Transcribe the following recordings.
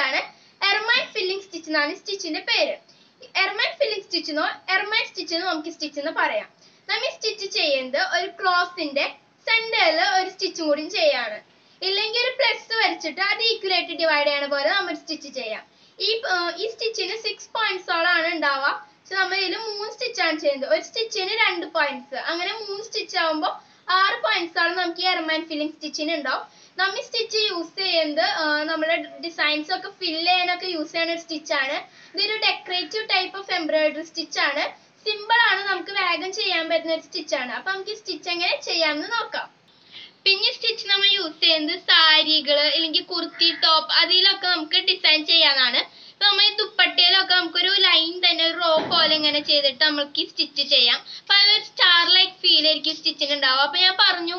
ആണ്. Ermine filling stitch എന്നാണ് സ്റ്റിച്ചിന്റെ പേര്. എർമൈൻ ഫില്ലിംഗ് സ്റ്റിച്ചെന്നോ എർമൈൻ സ്റ്റിച്ചെന്നോ നമുക്ക് സ്റ്റിച്ച് എന്ന് പറയാം. നമ്മൾ സ്റ്റിച്ച് ചെയ്യുന്നത് ഒരു ക്രോസിന്റെ സെന്ററിൽ ഒരു സ്റ്റിച്ചും കൂടി ചെയ്യാണ്. ഇല്ലെങ്കിൽ ഒരു പ്ലസ് വരച്ചിട്ട് അത് ഈക്വലായിട്ട് ഡിവൈഡ് ചെയ്യണ പോലെ നമ്മൾ സ്റ്റിച്ച് ചെയ്യാം. ഈ സ്റ്റിച്ചിന് 6 പോയിന്റ്സോളാണ് ഉണ്ടാവുക. പക്ഷെ നമ്മൾ ഇതിൽ 3 സ്റ്റിച്ചാണ് ചെയ്യുന്നത്. ഒരു സ്റ്റിച്ചിന് 2 പോയിന്റ്സ്, അങ്ങനെ 3 സ്റ്റിച്ച് ആകുമ്പോൾ 6 പോയിന്റ്സോളം നമുക്ക് ഈ എർമൈൻ ഫില്ലിംഗ് സ്റ്റിച്ചിന് ഉണ്ടാവും. നമ്മൾ സ്റ്റിച്ച് യൂസ് ചെയ്യുന്നത് നമ്മുടെ ഡിസൈൻസ് ഒക്കെ ഫില്ല് ചെയ്യാനൊക്കെ യൂസ് ചെയ്യുന്ന ഒരു സ്റ്റിച്ചാണ്. ഇതൊരു ഡെക്കറേറ്റീവ് ടൈപ്പ് ഓഫ് എംബ്രോയിഡറി സ്റ്റിച്ചാണ്. സിമ്പിൾ ആണ്, നമുക്ക് വേഗം ചെയ്യാൻ പറ്റുന്ന ഒരു സ്റ്റിച്ചാണ്. അപ്പൊ നമുക്ക് ഈ സ്റ്റിച്ച് എങ്ങനെ ചെയ്യാമെന്ന് നോക്കാം. പിന്നെ സ്റ്റിച്ച് നമ്മൾ യൂസ് ചെയ്യുന്നത് സാരികൾ അല്ലെങ്കിൽ കുർത്തി ടോപ്പ് അതിലൊക്കെ നമുക്ക് ഡിസൈൻ ചെയ്യാനാണ്. അപ്പൊ നമ്മൾ ഈ ദുപ്പട്ടയിലൊക്കെ നമുക്കൊരു ലൈൻ തന്നെ ഒരു റോ പോലെ ഇങ്ങനെ ചെയ്തിട്ട് നമുക്ക് ഈ സ്റ്റിച്ച് ചെയ്യാം. അപ്പൊ അതൊരു സ്റ്റാർ ലൈക്ക് ഫീൽ ആയിരിക്കും സ്റ്റിച്ചിന് ഉണ്ടാവുക. അപ്പൊ ഞാൻ പറഞ്ഞു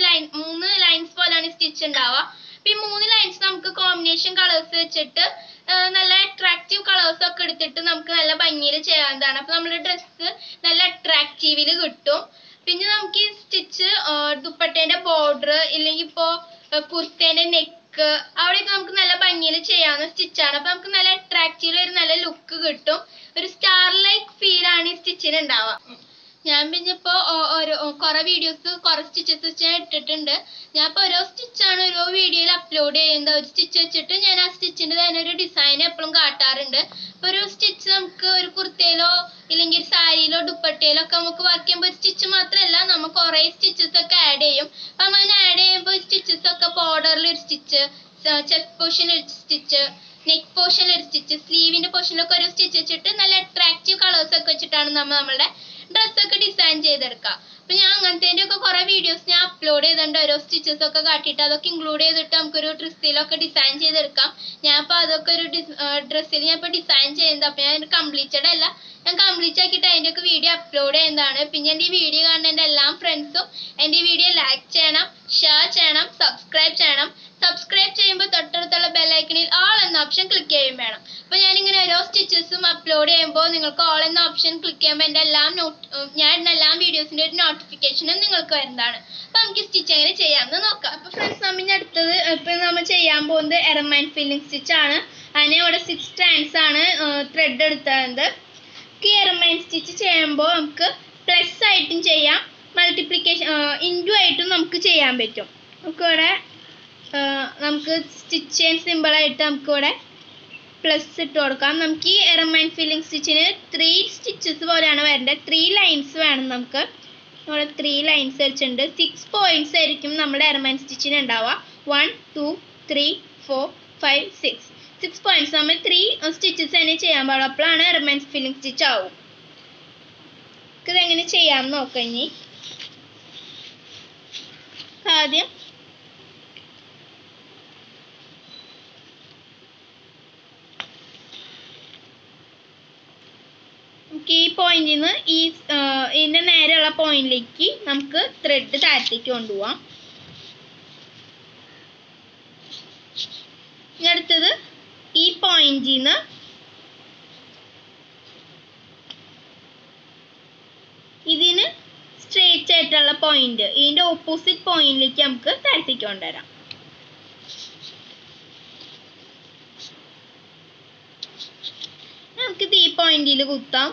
3 ലൈൻസ് പോലെയാണ് സ്റ്റിച്ച് ഉണ്ടാവുക. അപ്പൊ ഈ 3 ലൈൻസ് നമുക്ക് കോമ്പിനേഷൻ കളേഴ്സ് വെച്ചിട്ട് നല്ല അട്രാക്റ്റീവ് കളേഴ്സ് ഒക്കെ എടുത്തിട്ട് നമുക്ക് നല്ല ഭംഗിയിൽ ചെയ്യാവുന്നതാണ്. അപ്പൊ നമ്മുടെ ഡ്രസ്സ് നല്ല അട്രാക്റ്റീവില് കിട്ടും. പിന്നെ നമുക്ക് ഈ സ്റ്റിച്ച് ദുപ്പട്ടേന്റെ ബോർഡർ ഇല്ലെങ്കിൽ ഇപ്പോ കുർത്തേന്റെ നെക്ക് അവിടെയൊക്കെ നമുക്ക് നല്ല ഭംഗിയിൽ ചെയ്യാവുന്ന സ്റ്റിച്ചാണ്. അപ്പൊ നമുക്ക് നല്ല അട്രാക്റ്റീവ് ഒരു നല്ല ലുക്ക് കിട്ടും. ഒരു സ്റ്റാർ ലൈക്ക് ഫീൽ ആണ് ഈ സ്റ്റിച്ചിന് ഉണ്ടാവുക. ഞാൻ പിന്നെ ഇപ്പോ കുറെ വീഡിയോസ് കുറെ സ്റ്റിച്ചസ് ഞാൻ ഇട്ടിട്ടുണ്ട്. ഞാൻ ഇപ്പൊ ഓരോ സ്റ്റിച്ചാണ് ഓരോ വീഡിയോയിൽ അപ്ലോഡ് ചെയ്യുന്നത്. ഒരു സ്റ്റിച്ച് വെച്ചിട്ട് ഞാൻ ആ സ്റ്റിച്ചിന്റെ തന്നെ ഒരു ഡിസൈൻ എപ്പോഴും കാട്ടാറുണ്ട്. അപ്പൊ ഒരു സ്റ്റിച്ച് നമുക്ക് ഒരു കുർത്തയിലോ ഇല്ലെങ്കിൽ സാരിയിലോ ദുപ്പട്ടയിലോ ഒക്കെ നമുക്ക് വർക്ക് ചെയ്യുമ്പോൾ സ്റ്റിച്ച് മാത്രമല്ല നമുക്ക് കുറെ സ്റ്റിച്ചസ് ഒക്കെ ആഡ് ചെയ്യും. അപ്പൊ അങ്ങനെ ആഡ് ചെയ്യുമ്പോൾ സ്റ്റിച്ചസ് ഒക്കെ ബോർഡറിൽ ഒരു സ്റ്റിച്ച്, ചെസ്റ്റ് പോർഷനിൽ ഒരു സ്റ്റിച്ച്, നെക്ക് പോർഷനിൽ ഒരു സ്റ്റിച്ച്, സ്ലീവിന്റെ പോർഷനിലൊക്കെ ഒരു സ്റ്റിച്ച് വെച്ചിട്ട് നല്ല അട്രാക്റ്റീവ് കളേഴ്സ് ഒക്കെ വെച്ചിട്ടാണ് നമ്മളുടെ ഡ്രസ്സൊക്കെ ഡിസൈൻ ചെയ്തെടുക്കുക. അപ്പൊ ഞാൻ അങ്ങനത്തെ ഒക്കെ കുറെ വീഡിയോസ് ഞാൻ അപ്ലോഡ് ചെയ്തിട്ടുണ്ട്. ഓരോ സ്റ്റിച്ചസ് ഒക്കെ കാട്ടിയിട്ട് അതൊക്കെ ഇൻക്ലൂഡ് ചെയ്തിട്ട് നമുക്കൊരു ഡ്രസ്സിലൊക്കെ ഡിസൈൻ ചെയ്തെടുക്കാം. ഞാൻ ഇപ്പൊ അതൊക്കെ ഒരു ഡ്രസ്സിൽ ഞാൻ ഇപ്പൊ ഡിസൈൻ ചെയ്യുന്നത്. അപ്പൊ ഞാൻ കംപ്ലീറ്റഡ് അല്ല, ഞാൻ കംപ്ലീറ്റ് ആക്കിയിട്ട് അതിന്റെ ഒക്കെ വീഡിയോ അപ്ലോഡ് ചെയ്യുന്നതാണ്. പിന്നെ എന്റെ ഈ വീഡിയോ കാണുന്ന എന്റെ എല്ലാ ഫ്രണ്ട്സും എന്റെ ഈ വീഡിയോ ലൈക്ക് ചെയ്യണം, ഷെയർ ചെയ്യണം, സബ്സ്ക്രൈബ് ചെയ്യണം. സബ്സ്ക്രൈബ് ചെയ്യുമ്പോൾ തൊട്ടടുത്തുള്ള ബെല്ലൈക്കണിൽ ഓൾ എന്ന ഓപ്ഷൻ ക്ലിക്ക് ചെയ്യും വേണം. അപ്പൊ ഞാനിങ്ങനെ ഓരോ സ്റ്റിച്ചസും അപ്ലോഡ് ചെയ്യുമ്പോൾ നിങ്ങൾക്ക് ഓൾ എന്ന ഓപ്ഷൻ ക്ലിക്ക് ചെയ്യുമ്പോൾ എന്റെ ഞാൻ എല്ലാ വീഡിയോസിന്റെ ഒരു നോട്ടിഫിക്കേഷനും നിങ്ങൾക്ക് വരുന്നതാണ്. അപ്പൊ നമുക്ക് സ്റ്റിച്ച് എങ്ങനെ ചെയ്യാമെന്ന് നോക്കാം. അപ്പൊ ഫ്രണ്ട്സ് നമ്മൾ അടുത്തത് ഇപ്പൊ നമ്മൾ ചെയ്യാൻ പോകുന്നത് എർമൈൻ ഫില്ലിംഗ് സ്റ്റിച്ച് ആണ്. അതിനെ ഇവിടെ 6 strands ആണ് ത്രെഡ് എടുത്തത്. ഈ എർമൈൻ സ്റ്റിച്ച് ചെയ്യുമ്പോൾ നമുക്ക് പ്ലസ് ആയിട്ടും ചെയ്യാം, മൾട്ടിപ്ലിക്കേഷൻ ഇൻറ്റു ആയിട്ടും നമുക്ക് ചെയ്യാൻ പറ്റും. നമുക്കിവിടെ നമുക്ക് സ്റ്റിച്ച് ചെയ്യാൻ സിമ്പിൾ ആയിട്ട് നമുക്കിവിടെ പ്ലസ് ഇട്ട് കൊടുക്കാം. നമുക്ക് ഈ എർമൈൻ ഫില്ലിംഗ് സ്റ്റിച്ചിന് 3 സ്റ്റിച്ചസ് പോലെയാണ് വരേണ്ടത്. 3 ലൈൻസ് വേണം നമുക്ക്. ഇവിടെ 3 ലൈൻസ് വെച്ചിട്ടുണ്ട്. 6 പോയിന്റ്സ് ആയിരിക്കും നമ്മുടെ എർമൈൻ സ്റ്റിച്ചിന് ഉണ്ടാവുക. 1 2 3 4 5 6 പോയിന്റ്സ്. നമ്മൾ 3 സ്റ്റിച്ചസ് തന്നെ ചെയ്യാൻ പാടുള്ളൂ. അപ്പോഴാണ് എർമൈൻ ഫില്ലിംഗ് സ്റ്റിച്ച് ആവും. ഇതെങ്ങനെ ചെയ്യാമെന്ന് നോക്കാം. ഇനി ആദ്യം ഈ പോയിന്റിൽ നിന്ന് ഇതിന്റെ നേരെയുള്ള പോയിന്റിലേക്ക് നമുക്ക് ത്രെഡ് താഴത്തേക്ക് കൊണ്ടുപോവാം. ഇനി അടുത്തത് ഈ പോയിന്റിൽ നിന്ന് ഇതിന് സ്ട്രേറ്റ് ആയിട്ടുള്ള പോയിന്റ് ഇതിന്റെ ഓപ്പോസിറ്റ് പോയിന്റിലേക്ക് നമുക്ക് താഴത്തേക്ക് കൊണ്ടുവരാം. നമുക്കിത് ഈ പോയിന്റിൽ കുത്താം.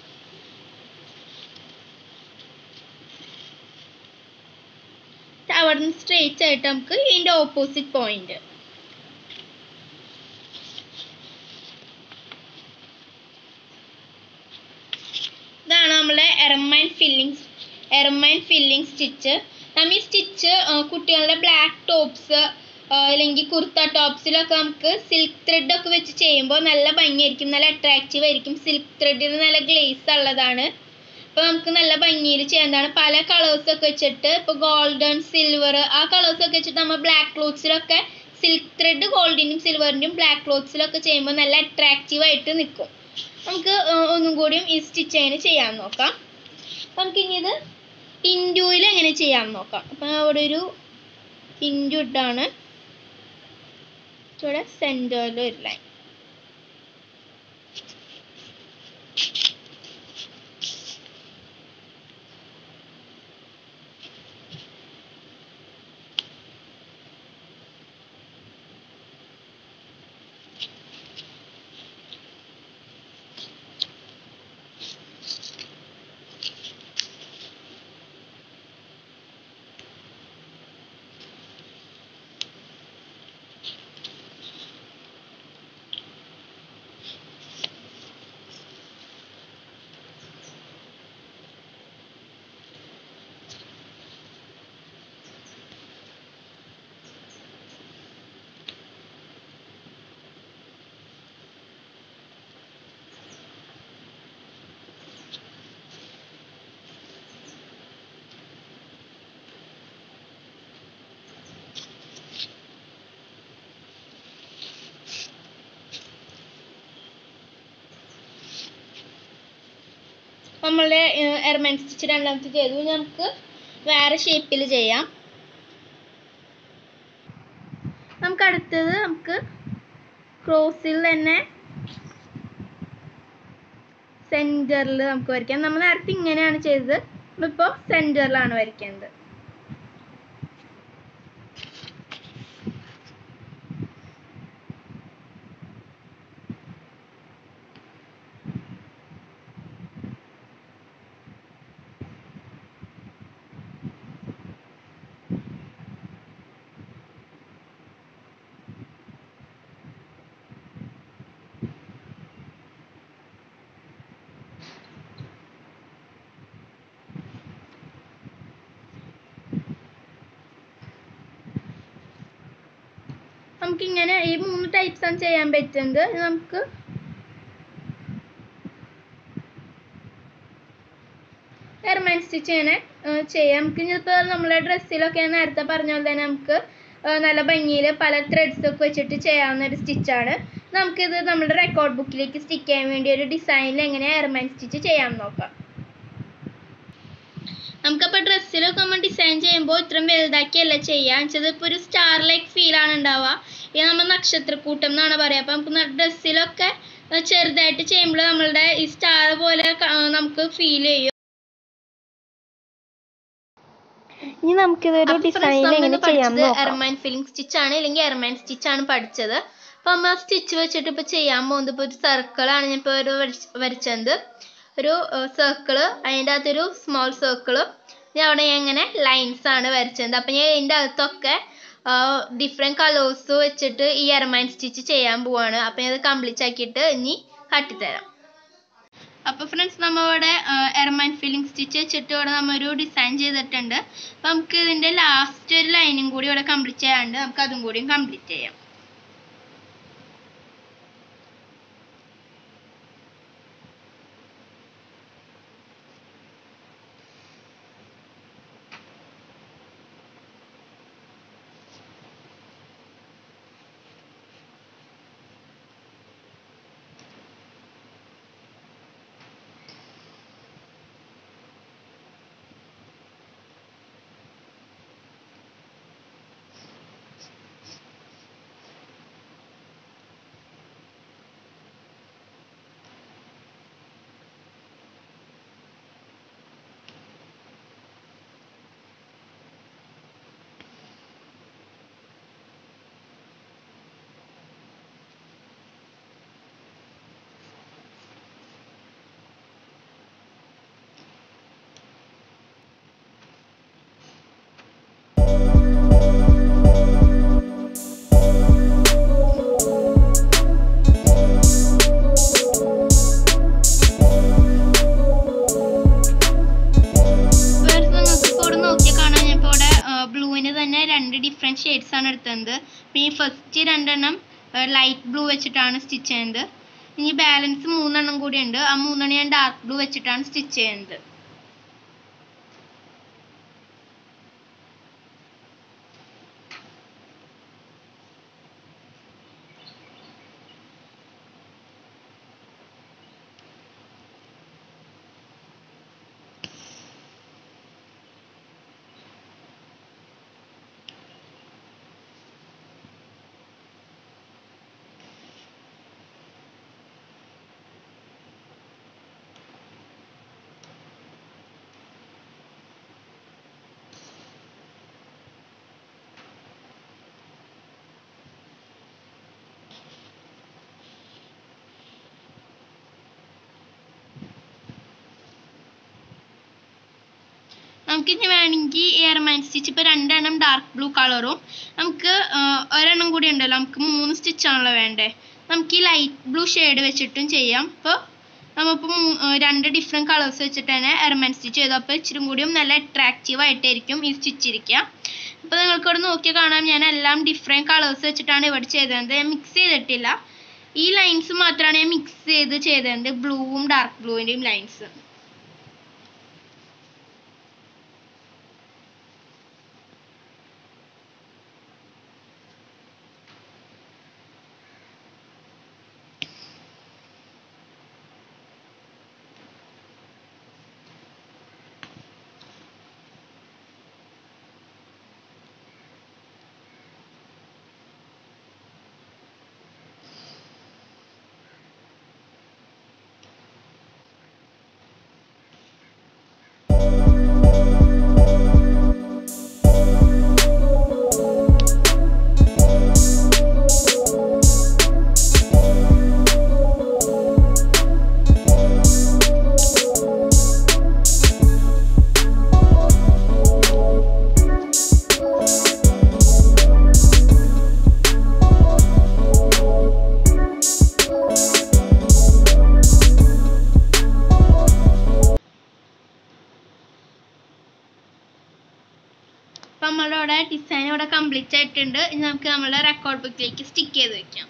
അവിടെ നിന്ന് സ്ട്രേറ്റ് ആയിട്ട് നമുക്ക് ഇതിന്റെ ഓപ്പോസിറ്റ് പോയിന്റ് ഇതാണ് നമ്മുടെ എർമൈൻ ഫില്ലിംഗ് സ്റ്റിച്ച്. നമ്മൾ ഈ സ്റ്റിച്ച് കുട്ടികളുടെ ബ്ലാക്ക് ടോപ്സ് അല്ലെങ്കിൽ കുർത്ത ടോപ്സിലൊക്കെ നമുക്ക് സിൽക്ക് ത്രെഡ് ഒക്കെ വെച്ച് ചെയ്യുമ്പോൾ നല്ല ഭംഗിയായിരിക്കും, നല്ല അട്രാക്റ്റീവ് ആയിരിക്കും. സിൽക്ക് ത്രെഡിന് നല്ല ഗ്ലേസ് ഉള്ളതാണ്. അപ്പൊ നമുക്ക് നല്ല ഭംഗിയിൽ ചെയ്യാവുന്നതാണ്. പല കളേഴ്സ് ഒക്കെ വെച്ചിട്ട് ഇപ്പൊ ഗോൾഡൻ, സിൽവർ ആ കളേഴ്സ് ഒക്കെ വെച്ചിട്ട് നമ്മൾ ബ്ലാക്ക് ക്ലോത്ത്സിലൊക്കെ സിൽക്ക് ത്രെഡ് ഗോൾഡിനും സിൽവറിനും ബ്ലാക്ക് ക്ലോത്ത്സിലൊക്കെ ചെയ്യുമ്പോൾ നല്ല അട്രാക്റ്റീവ് ആയിട്ട് നിൽക്കും. നമുക്ക് ഒന്നും കൂടിയും ഈ സ്റ്റിച്ച് എങ്ങനെ ചെയ്യാൻ നോക്കാം. നമുക്ക് ഇനി ഇത് ഇൻഡുവിൽ എങ്ങനെ ചെയ്യാൻ നോക്കാം. അപ്പൊ അവിടെ ഒരു ഇൻഡു ഇട്ടാണ് ഇവിടെ സെന്ററിൽ ഒരു ലൈൻ. നമ്മളുടെ എർമൈൻ സ്റ്റിച്ച് രണ്ടാമത്തെ ചെയ്തു. നമുക്ക് വേറെ ഷേപ്പിൽ ചെയ്യാം. നമുക്ക് അടുത്തത് നമുക്ക് ക്രോസിൽ തന്നെ സെൻറ്ററിൽ നമുക്ക് വരയ്ക്കാം. നമ്മൾ നേരത്തെ ഇങ്ങനെയാണ് ചെയ്തത്, ഇപ്പോൾ സെൻറ്ററിലാണ് വരയ്ക്കേണ്ടത്. നമുക്കിങ്ങനെ ഈ 3 ടൈപ്സ് ആണ് ചെയ്യാൻ പറ്റുന്നത്. നമുക്ക് എർമൈൻ സ്റ്റിച്ച് ഇങ്ങനെ ചെയ്യാം. നമുക്ക് ഇനിയിപ്പോൾ നമ്മളെ ഡ്രസ്സിലൊക്കെ നേരത്തെ പറഞ്ഞ പോലെ തന്നെ നമുക്ക് നല്ല ഭംഗിയിൽ പല ത്രെഡ്സ് ഒക്കെ വെച്ചിട്ട് ചെയ്യാവുന്ന ഒരു സ്റ്റിച്ചാണ്. നമുക്കിത് നമ്മുടെ റെക്കോർഡ് ബുക്കിലേക്ക് സ്റ്റിക്ക് ചെയ്യാൻ വേണ്ടി ഒരു ഡിസൈനിൽ എങ്ങനെ എർമൈൻ സ്റ്റിച്ച് ചെയ്യാമെന്ന് നോക്കാം. നമുക്കപ്പോൾ ഡ്രസ്സിലൊക്കെ നമ്മൾ ഡിസൈൻ ചെയ്യുമ്പോൾ ഇത്രയും വലുതാക്കിയല്ല ചെയ്യാൻ വെച്ചത്. ഇപ്പോൾ ഒരു സ്റ്റാർ ലൈക്ക് ഫീലാണ് ഉണ്ടാവുക. ഇത് നമ്മൾ നക്ഷത്രക്കൂട്ടം എന്നാണ് പറയുക. അപ്പോൾ നമുക്ക് ഡ്രസ്സിലൊക്കെ ചെറുതായിട്ട് ചെയ്യുമ്പോൾ നമ്മളുടെ ഈ സ്റ്റാർ പോലെ നമുക്ക് ഫീൽ ചെയ്യും. ഇനി നമുക്കിതൊരു ഡിസൈൻ എങ്ങനെ ചെയ്യാമെന്ന് നോക്കാം. എർമൈൻ ഫില്ലിംഗ് സ്റ്റിച്ചാണ്, ഇല്ലെങ്കിൽ എർമൈൻ സ്റ്റിച്ചാണ് പഠിച്ചത്. അപ്പോൾ നമ്മൾ ആ സ്റ്റിച്ച് വെച്ചിട്ട് ഇപ്പോൾ ചെയ്യാൻ പോകുന്നത് ഇപ്പോൾ ഒരു സർക്കിളാണ് ഞാൻ ഇപ്പോൾ ഒരു വരച്ചത്. ഒരു സർക്കിള്, അതിൻ്റെ അകത്തൊരു സ്മോൾ സർക്കിള്, അവിടെ ഞാൻ ഇങ്ങനെ ലൈൻസ് ആണ് വരച്ചത്. അപ്പം ഞാൻ ഇതിൻ്റെ അകത്തൊക്കെ ഡിഫറെൻറ്റ് കളേഴ്സ് വെച്ചിട്ട് ഈ എർമൈൻ സ്റ്റിച്ച് ചെയ്യാൻ പോവാണ്. അപ്പം ഞാൻ അത് കംപ്ലീറ്റ് ആക്കിയിട്ട് ഇനി കാട്ടിത്തരാം. അപ്പോൾ ഫ്രണ്ട്സ്, നമ്മളിവിടെ എർമൈൻ ഫില്ലിംഗ് സ്റ്റിച്ച് വെച്ചിട്ട് ഇവിടെ നമ്മൊരു ഡിസൈൻ ചെയ്തിട്ടുണ്ട്. അപ്പം നമുക്ക് ഇതിൻ്റെ ലാസ്റ്റ് ഒരു ലൈനും കൂടി ഇവിടെ കംപ്ലീറ്റ് ചെയ്യാണ്ട് നമുക്ക് അതും കൂടിയും കംപ്ലീറ്റ് ചെയ്യാം. ഡിഫറെൻറ്റ് ഷെയ്ഡ്സ് ആണ് എടുത്തത്. അപ്പോൾ ഈ ഫസ്റ്റ് 2 എണ്ണം ലൈറ്റ് ബ്ലൂ വെച്ചിട്ടാണ് സ്റ്റിച്ച് ചെയ്യുന്നത്. ഇനി ബാലൻസ് 3 എണ്ണം കൂടി ഉണ്ട്. ആ 3 എണ്ണം ഞാൻ ഡാർക്ക് ബ്ലൂ വെച്ചിട്ടാണ് സ്റ്റിച്ച് ചെയ്യുന്നത്. നമുക്കിനി വേണമെങ്കിൽ എയർമാൻ സ്റ്റിച്ച് ഇപ്പോൾ 2 എണ്ണം ഡാർക്ക് ബ്ലൂ കളറും നമുക്ക് ഒരെണ്ണം കൂടി ഉണ്ടല്ലോ, നമുക്ക് 3 സ്റ്റിച്ചാണല്ലോ വേണ്ടേ. നമുക്ക് ഈ ലൈറ്റ് ബ്ലൂ ഷെയ്ഡ് വെച്ചിട്ടും ചെയ്യാം. അപ്പോൾ നമ്മളിപ്പോൾ 2 ഡിഫറെൻറ്റ് കളേഴ്സ് വെച്ചിട്ട് തന്നെ എയർമാൻ സ്റ്റിച്ച് ചെയ്തു. അപ്പോൾ ഇച്ചിരി കൂടിയും നല്ല അട്രാക്റ്റീവ് ആയിട്ടായിരിക്കും ഈ സ്റ്റിച്ച് ഇരിക്കുക. അപ്പോൾ നിങ്ങൾക്ക് ഇവിടെ നോക്കി കാണാം, ഞാൻ എല്ലാം ഡിഫറെൻറ്റ് കളേഴ്സ് വെച്ചിട്ടാണ് ഇവിടെ ചെയ്തത്. ഞാൻ മിക്സ് ചെയ്തിട്ടില്ല. ഈ ലൈൻസ് മാത്രമാണ് ഞാൻ മിക്സ് ചെയ്തത്, ബ്ലൂവും ഡാർക്ക് ബ്ലൂവിൻ്റെയും ലൈൻസ്. നമ്മളുടെ ഡിസൈൻ ഇവിടെ കംപ്ലീറ്റ് ആയിട്ടുണ്ട്. ഇനി നമുക്ക് നമ്മുടെ റെക്കോർഡ് ബുക്കിലേക്ക് സ്റ്റിക്ക് ചെയ്ത് വെക്കാം.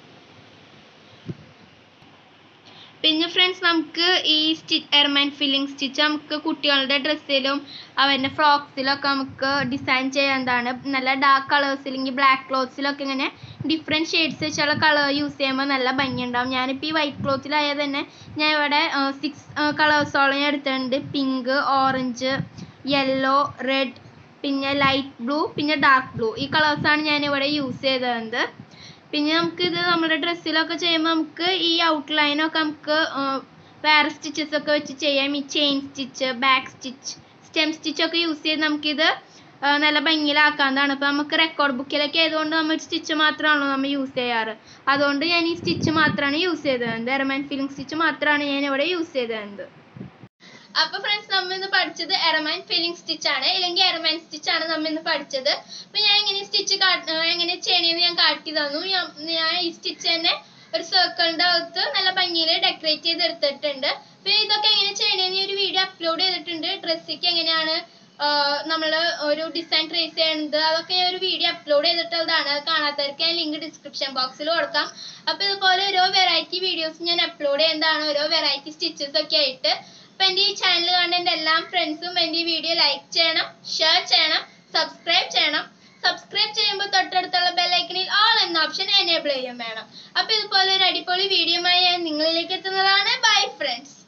പിന്നെ ഫ്രണ്ട്സ്, നമുക്ക് ഈ എർമൈൻ ഫില്ലിംഗ് സ്റ്റിച്ച് നമുക്ക് കുട്ടികളുടെ ഡ്രസ്സിലും അവരുടെ ഫ്രോക്സിലൊക്കെ നമുക്ക് ഡിസൈൻ ചെയ്യാവുന്നതാണ്. നല്ല ഡാർക്ക് കളേഴ്സ് അല്ലെങ്കിൽ ബ്ലാക്ക് ക്ലോത്ത്സിലൊക്കെ ഇങ്ങനെ ഡിഫറെൻറ്റ് ഷെയ്ഡ്സ് വെച്ചുള്ള കളർ യൂസ് ചെയ്യുമ്പോൾ നല്ല ഭംഗിയുണ്ടാവും. ഞാനിപ്പോൾ ഈ വൈറ്റ് ക്ലോത്തിലായാൽ തന്നെ ഞാൻ ഇവിടെ 6 കളേഴ്സോളം ഞാൻ എടുത്തിട്ടുണ്ട്. പിങ്ക്, ഓറഞ്ച്, യെല്ലോ, റെഡ്, പിന്നെ ലൈറ്റ് ബ്ലൂ, പിന്നെ ഡാർക്ക് ബ്ലൂ. ഈ കളേഴ്സാണ് ഞാനിവിടെ യൂസ് ചെയ്തത്. പിന്നെ നമുക്കിത് നമ്മുടെ ഡ്രസ്സിലൊക്കെ ചെയ്യുമ്പോൾ നമുക്ക് ഈ ഔട്ട്ലൈനൊക്കെ നമുക്ക് വേറെ സ്റ്റിച്ചസ് ഒക്കെ വെച്ച് ചെയ്യാം. ഈ chain stitch, back stitch, stem സ്റ്റിച്ചൊക്കെ യൂസ് ചെയ്ത് നമുക്കിത് നല്ല ഭംഗിയിലാക്കാവുന്നതാണ്. ഇപ്പോൾ നമുക്ക് റെക്കോർഡ് ബുക്കിലൊക്കെ ആയതുകൊണ്ട് നമ്മൾ സ്റ്റിച്ച് മാത്രമാണല്ലോ നമ്മൾ യൂസ് ചെയ്യാറ്. അതുകൊണ്ട് ഞാൻ ഈ സ്റ്റിച്ച് മാത്രമാണ് യൂസ് ചെയ്തത്. എർമൈൻ ഫില്ലിംഗ് സ്റ്റിച്ച് മാത്രമാണ് ഞാൻ ഇവിടെ യൂസ് ചെയ്തത്. അപ്പോൾ ഫ്രണ്ട്സ്, നമ്മൾ ഇന്ന് പഠിച്ചത് എർമൈൻ ഫില്ലിംഗ് സ്റ്റിച്ച് ആണ്, അല്ലെങ്കിൽ എർമൈൻ സ്റ്റിച്ച് ആണ് നമ്മൾ ഇന്ന് പഠിച്ചത്. അപ്പോൾ ഞാൻ എങ്ങനെ സ്റ്റിച്ച് എങ്ങനെ ചെയ്യണമെന്ന് ഞാൻ കാട്ടി തന്നു. ഞാൻ ഈ സ്റ്റിച്ച് തന്നെ ഒരു സർക്കിളിൻ്റെ അകത്ത് നല്ല ഭംഗിയിൽ ഡെക്കറേറ്റ് ചെയ്ത് എടുത്തിട്ടുണ്ട്. അപ്പോൾ ഇതൊക്കെ എങ്ങനെ ചെയ്യണമെന്ന് ഒരു വീഡിയോ അപ്ലോഡ് ചെയ്തിട്ടുണ്ട്. ഡ്രസ്സിക്ക് എങ്ങനെയാണ് നമ്മൾ ഒരു ഡിസൈൻ ട്രേസ് ചെയ്യുന്നത്, അതൊക്കെ ഞാൻ ഒരു വീഡിയോ അപ്ലോഡ് ചെയ്തിട്ടുള്ളതാണ്. അത് കാണാത്തവർക്ക് ഞാൻ ലിങ്ക് ഡിസ്ക്രിപ്ഷൻ ബോക്സിൽ കൊടുക്കാം. അപ്പോൾ ഇതുപോലെ ഓരോ വെറൈറ്റി വീഡിയോസ് ഞാൻ അപ്ലോഡ് ചെയ്യുന്നതാണ്, ഓരോ വെറൈറ്റി സ്റ്റിച്ചസ് ഒക്കെ ആയിട്ട്. അപ്പോൾ എൻ്റെ ഈ ചാനൽ കാണുന്ന എൻ്റെ എല്ലാ ഫ്രണ്ട്സും എൻ്റെ ഈ വീഡിയോ ലൈക്ക് ചെയ്യണം, ഷെയർ ചെയ്യണം, സബ്സ്ക്രൈബ് ചെയ്യണം. സബ്സ്ക്രൈബ് ചെയ്യുമ്പോൾ തൊട്ടടുത്തുള്ള ബെല്ലൈക്കണിൽ ഓൾ എന്ന ഓപ്ഷൻ എനേബിൾ ചെയ്യാൻ വേണം. അപ്പോൾ ഇതുപോലെ ഒരു അടിപൊളി വീഡിയോയുമായി ഞാൻ നിങ്ങളിലേക്ക് എത്തുന്നതാണ്. Bye friends.